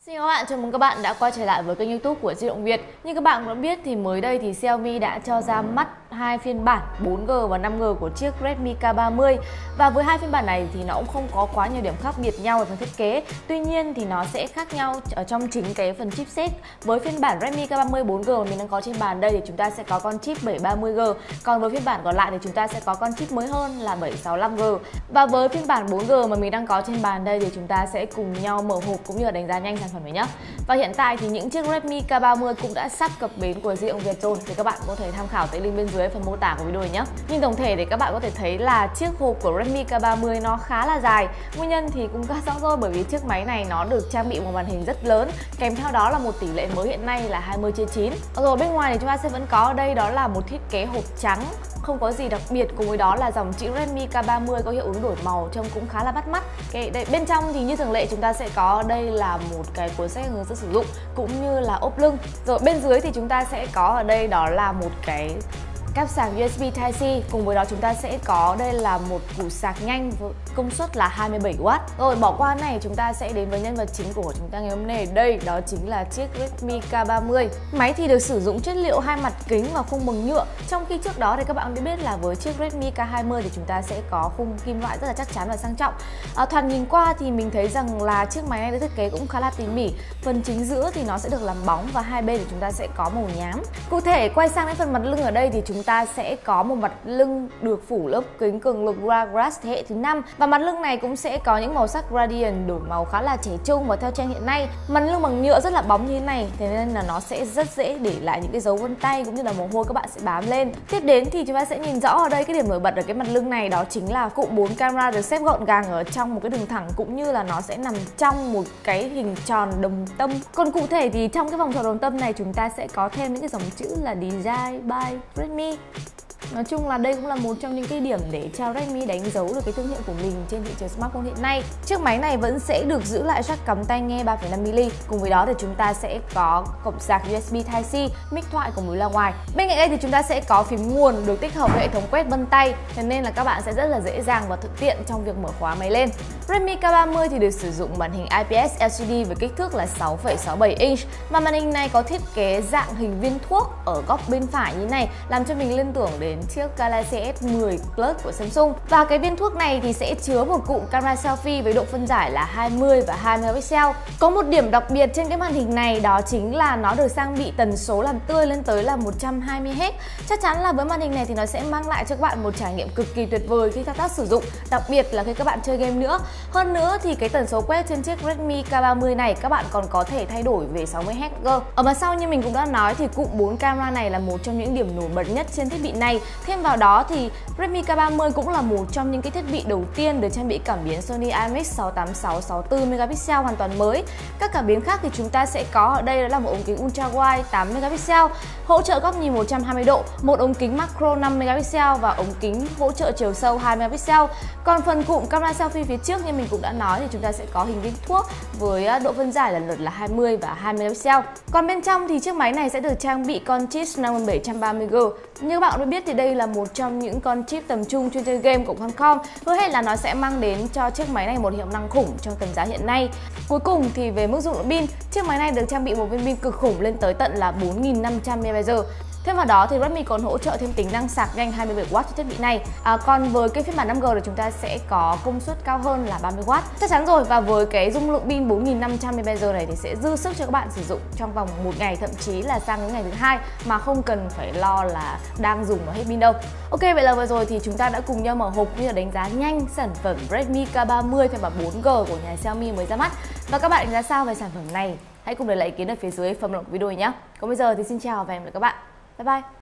Xin chào các bạn, chào mừng các bạn đã quay trở lại với kênh YouTube của Di động Việt. Như các bạn cũng đã biết thì mới đây thì Xiaomi đã cho ra mắt hai phiên bản 4G và 5G của chiếc Redmi K30. Và với hai phiên bản này thì nó cũng không có quá nhiều điểm khác biệt nhau về phần thiết kế. Tuy nhiên thì nó sẽ khác nhau ở trong chính cái phần chipset. Với phiên bản Redmi K30 4G mà mình đang có trên bàn đây thì chúng ta sẽ có con chip 730G. Còn với phiên bản còn lại thì chúng ta sẽ có con chip mới hơn là 765G. Và với phiên bản 4G mà mình đang có trên bàn đây thì chúng ta sẽ cùng nhau mở hộp cũng như là đánh giá nhanh sản phẩm này nhé. Và hiện tại thì những chiếc Redmi K30 cũng đã sắp cập bến của Di động Việt rồi, thì các bạn có thể tham khảo tại link bên dưới phần mô tả của video này nhé. Nhưng tổng thể thì các bạn có thể thấy là chiếc hộp của Redmi K30 nó khá là dài. Nguyên nhân thì cũng khá rõ rồi, bởi vì chiếc máy này nó được trang bị một màn hình rất lớn, kèm theo đó là một tỷ lệ mới hiện nay là 20:9. Rồi bên ngoài thì chúng ta sẽ vẫn có ở đây đó là một thiết kế hộp trắng, không có gì đặc biệt, cùng với đó là dòng chữ Redmi K30 có hiệu ứng đổi màu trông cũng khá là bắt mắt. Đây, bên trong thì như thường lệ chúng ta sẽ có đây là một cái cuốn sách hướng dẫn sử dụng cũng như là ốp lưng. Rồi bên dưới thì chúng ta sẽ có ở đây đó là một cái cáp sạc USB Type-C, cùng với đó chúng ta sẽ có đây là một củ sạc nhanh với công suất là 27W. Rồi bỏ qua này, chúng ta sẽ đến với nhân vật chính của chúng ta ngày hôm nay. Đây đó chính là chiếc Redmi K30. Máy thì được sử dụng chất liệu hai mặt kính và khung bằng nhựa, trong khi trước đó thì các bạn biết là với chiếc Redmi K20 thì chúng ta sẽ có khung kim loại rất là chắc chắn và sang trọng. Thoạt nhìn qua thì mình thấy rằng là chiếc máy này được thiết kế cũng khá là tỉ mỉ. Phần chính giữa thì nó sẽ được làm bóng và hai bên thì chúng ta sẽ có màu nhám. Cụ thể quay sang đến phần mặt lưng ở đây thì chúng ta sẽ có một mặt lưng được phủ lớp kính cường lực Gorilla thế hệ thứ 5, và mặt lưng này cũng sẽ có những màu sắc gradient đổi màu khá là trẻ trung và theo trend hiện nay. Mặt lưng bằng nhựa rất là bóng như thế này, thế nên là nó sẽ rất dễ để lại những cái dấu vân tay cũng như là mồ hôi các bạn sẽ bám lên. Tiếp đến thì chúng ta sẽ nhìn rõ ở đây cái điểm nổi bật ở cái mặt lưng này, đó chính là cụm 4 camera được xếp gọn gàng ở trong một cái đường thẳng, cũng như là nó sẽ nằm trong một cái hình tròn đồng tâm. Còn cụ thể thì trong cái vòng tròn đồng tâm này chúng ta sẽ có thêm những cái dòng chữ là Design by Redmi. Nói chung là đây cũng là một trong những cái điểm để cho Redmi đánh dấu được cái thương hiệu của mình trên thị trường smartphone hiện nay. Chiếc máy này vẫn sẽ được giữ lại jack cắm tai nghe 3,5mm. Cùng với đó thì chúng ta sẽ có cổng sạc USB Type-C, mic thoại cùng với loa ngoài. Bên cạnh đây thì chúng ta sẽ có phím nguồn được tích hợp với hệ thống quét vân tay, thế nên là các bạn sẽ rất là dễ dàng và thuận tiện trong việc mở khóa máy lên. Redmi K30 thì được sử dụng màn hình IPS LCD với kích thước là 6,67 inch, mà màn hình này có thiết kế dạng hình viên thuốc ở góc bên phải như này, làm cho mình liên tưởng đến chiếc Galaxy S10 Plus của Samsung. Và cái viên thuốc này thì sẽ chứa một cụm camera selfie với độ phân giải là 20 và 20 megapixel. Có một điểm đặc biệt trên cái màn hình này, đó chính là nó được trang bị tần số làm tươi lên tới là 120Hz. Chắc chắn là với màn hình này thì nó sẽ mang lại cho các bạn một trải nghiệm cực kỳ tuyệt vời khi thao tác sử dụng, đặc biệt là khi các bạn chơi game nữa. Hơn nữa thì cái tần số quét trên chiếc Redmi K30 này các bạn còn có thể thay đổi về 60Hz. Ở mặt sau như mình cũng đã nói thì cụm 4 camera này là một trong những điểm nổi bật nhất trên thiết bị này. Thêm vào đó thì Redmi K30 cũng là một trong những cái thiết bị đầu tiên được trang bị cảm biến Sony IMX686 64 megapixel hoàn toàn mới. Các cảm biến khác thì chúng ta sẽ có ở đây đó là một ống kính ultra wide 8 megapixel, hỗ trợ góc nhìn 120 độ, một ống kính macro 5 megapixel và ống kính hỗ trợ chiều sâu 2 megapixel. Còn phần cụm camera selfie phía trước như mình cũng đã nói thì chúng ta sẽ có hình viên thuốc với độ phân giải lần lượt là 20 và 20 megapixel. Còn bên trong thì chiếc máy này sẽ được trang bị con chip Snapdragon 730G. Như các bạn đã biết thì đây là một trong những con chip tầm trung chuyên chơi game của Qualcomm, hứa hẹn là nó sẽ mang đến cho chiếc máy này một hiệu năng khủng trong tầm giá hiện nay. Cuối cùng thì về mức dung lượng pin, chiếc máy này được trang bị một viên pin cực khủng lên tới tận là 4500 mAh. Thêm vào đó thì Redmi còn hỗ trợ thêm tính năng sạc nhanh 27W cho thiết bị này. Còn với cái phiên bản 5G thì chúng ta sẽ có công suất cao hơn là 30W. Chắc chắn rồi, và với cái dung lượng pin 4500 mAh này thì sẽ dư sức cho các bạn sử dụng trong vòng một ngày, thậm chí là sang đến ngày thứ hai mà không cần phải lo là đang dùng mà hết pin đâu. Ok, vậy là vừa rồi thì chúng ta đã cùng nhau mở hộp như là đánh giá nhanh sản phẩm Redmi K30 phiên bản 4G của nhà Xiaomi mới ra mắt. Và các bạn đánh giá sao về sản phẩm này? Hãy cùng để lại ý kiến ở phía dưới phần bình luận video nhé. Còn bây giờ thì xin chào và hẹn gặp lại các bạn. Bye bye!